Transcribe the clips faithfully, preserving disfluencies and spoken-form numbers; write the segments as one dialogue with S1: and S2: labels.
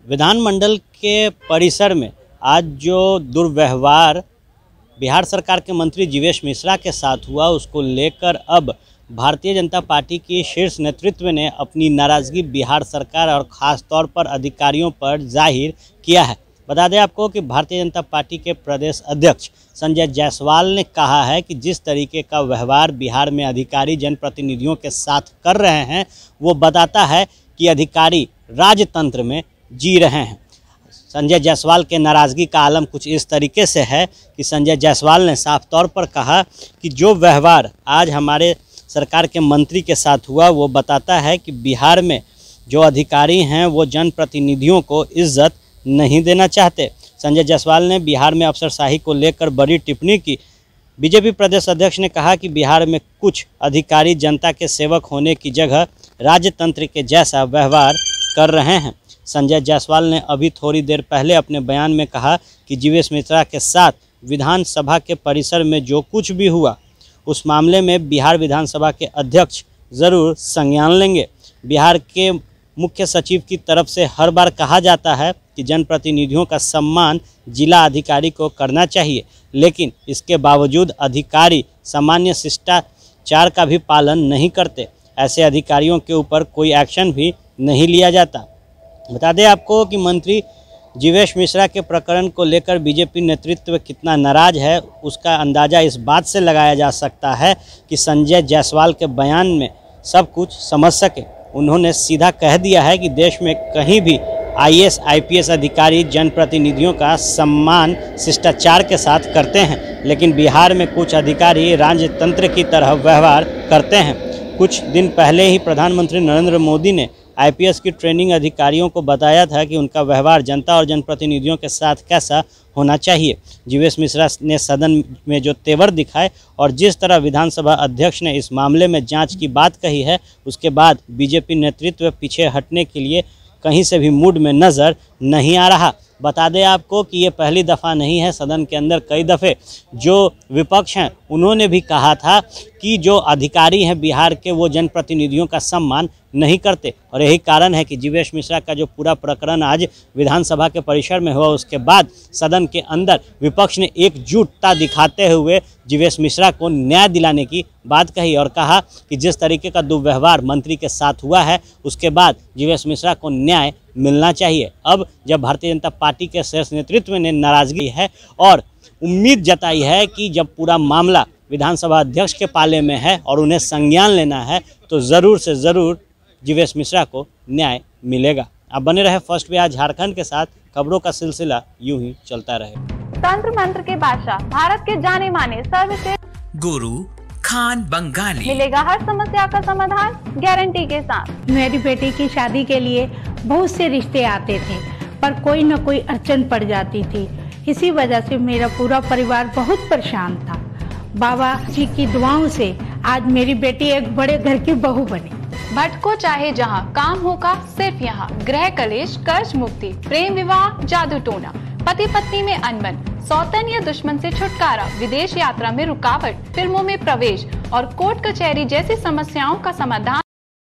S1: विधानमंडल के परिसर में आज जो दुर्व्यवहार बिहार सरकार के मंत्री जीवेश मिश्रा के साथ हुआ, उसको लेकर अब भारतीय जनता पार्टी की शीर्ष नेतृत्व ने अपनी नाराज़गी बिहार सरकार और ख़ास तौर पर अधिकारियों पर जाहिर किया है। बता दें आपको कि भारतीय जनता पार्टी के प्रदेश अध्यक्ष संजय जायसवाल ने कहा है कि जिस तरीके का व्यवहार बिहार में अधिकारी जनप्रतिनिधियों के साथ कर रहे हैं, वो बताता है कि अधिकारी राजतंत्र में जी रहे हैं। संजय जायसवाल के नाराज़गी का आलम कुछ इस तरीके से है कि संजय जायसवाल ने साफ तौर पर कहा कि जो व्यवहार आज हमारे सरकार के मंत्री के साथ हुआ, वो बताता है कि बिहार में जो अधिकारी हैं वो जनप्रतिनिधियों को इज्जत नहीं देना चाहते। संजय जायसवाल ने बिहार में अफसरशाही को लेकर बड़ी टिप्पणी की। बीजेपी प्रदेश अध्यक्ष ने कहा कि बिहार में कुछ अधिकारी जनता के सेवक होने की जगह राजतंत्र के जैसा व्यवहार कर रहे हैं। संजय जायसवाल ने अभी थोड़ी देर पहले अपने बयान में कहा कि जीवेश मिश्रा के साथ विधानसभा के परिसर में जो कुछ भी हुआ, उस मामले में बिहार विधानसभा के अध्यक्ष ज़रूर संज्ञान लेंगे। बिहार के मुख्य सचिव की तरफ से हर बार कहा जाता है कि जनप्रतिनिधियों का सम्मान जिला अधिकारी को करना चाहिए, लेकिन इसके बावजूद अधिकारी सामान्य शिष्टाचार का भी पालन नहीं करते। ऐसे अधिकारियों के ऊपर कोई एक्शन भी नहीं लिया जाता। बता दें आपको कि मंत्री जीवेश मिश्रा के प्रकरण को लेकर बीजेपी नेतृत्व कितना नाराज है, उसका अंदाज़ा इस बात से लगाया जा सकता है कि संजय जायसवाल के बयान में सब कुछ समझ सके। उन्होंने सीधा कह दिया है कि देश में कहीं भी I A S I P S अधिकारी जनप्रतिनिधियों का सम्मान शिष्टाचार के साथ करते हैं, लेकिन बिहार में कुछ अधिकारी राजतंत्र की तरह व्यवहार करते हैं। कुछ दिन पहले ही प्रधानमंत्री नरेंद्र मोदी ने आई पी एस की ट्रेनिंग अधिकारियों को बताया था कि उनका व्यवहार जनता और जनप्रतिनिधियों के साथ कैसा होना चाहिए। जीवेश मिश्रा ने सदन में जो तेवर दिखाए और जिस तरह विधानसभा अध्यक्ष ने इस मामले में जांच की बात कही है, उसके बाद बीजेपी नेतृत्व पीछे हटने के लिए कहीं से भी मूड में नज़र नहीं आ रहा। बता दें आपको कि ये पहली दफ़ा नहीं है, सदन के अंदर कई दफ़े जो विपक्ष हैं उन्होंने भी कहा था कि जो अधिकारी हैं बिहार के, वो जनप्रतिनिधियों का सम्मान नहीं करते। और यही कारण है कि जीवेश मिश्रा का जो पूरा प्रकरण आज विधानसभा के परिसर में हुआ, उसके बाद सदन के अंदर विपक्ष ने एकजुटता दिखाते हुए जीवेश मिश्रा को न्याय दिलाने की बात कही और कहा कि जिस तरीके का दुर्व्यवहार मंत्री के साथ हुआ है, उसके बाद जीवेश मिश्रा को न्याय मिलना चाहिए। अब जब भारतीय जनता पार्टी के शीर्ष नेतृत्व ने नाराज़गी है और उम्मीद जताई है कि जब पूरा मामला विधानसभा अध्यक्ष के पाले में है और उन्हें संज्ञान लेना है, तो ज़रूर से ज़रूर जीवेश मिश्रा को न्याय मिलेगा। आप बने रहे फर्स्ट बिहार झारखंड के साथ, खबरों का सिलसिला यूं ही चलता रहे।
S2: तंत्र मंत्र के बादशाह, भारत के जाने माने सर्वश्रेष्ठ
S3: गुरु खान बंगाली,
S2: मिलेगा हर समस्या का समाधान गारंटी के साथ।
S4: मेरी बेटी की शादी के लिए बहुत से रिश्ते आते थे, पर कोई न कोई अड़चन पड़ जाती थी। इसी वजह से मेरा पूरा परिवार बहुत परेशान था। बाबा जी की दुआओं से आज मेरी बेटी एक बड़े घर की बहू बनी।
S2: भटको चाहे जहां, काम होगा सिर्फ यहाँ। गृह कलेश, कर्ज मुक्ति, प्रेम विवाह, जादू टोना, पति पत्नी में अनबन, सौतन या दुश्मन से छुटकारा, विदेश यात्रा में रुकावट, फिल्मों में प्रवेश और कोर्ट कचहरी जैसी समस्याओं का समाधान।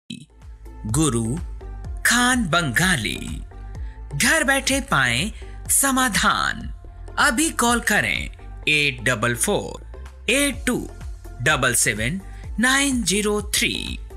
S3: गुरु खान बंगाली, घर बैठे पाएं समाधान। अभी कॉल करें eight double four eight two double seven nine zero three.